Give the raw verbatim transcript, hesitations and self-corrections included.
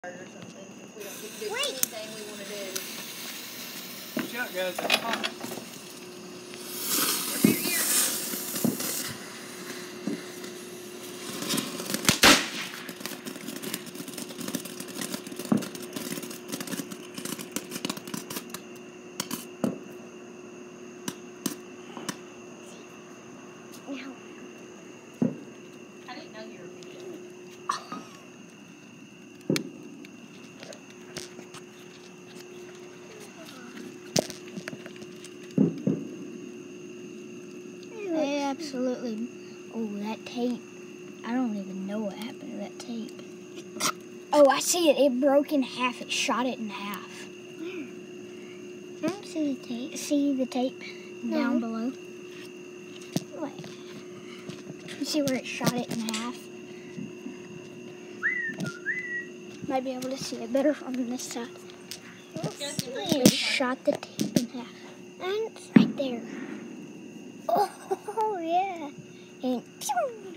or something if we don't get to do Wait. anything we want to do. Watch out, guys, it's hot. Over your ear. No. I didn't know you were videoing. Absolutely. Oh, that tape. I don't even know what happened to that tape. Oh, I see it. It broke in half. It shot it in half. I don't see the tape. See the tape no. down below? Wait. You see where it shot it in half? Might be able to see it better from this side. It shot the tape in half. And it's right there. Oh, yeah. And pew!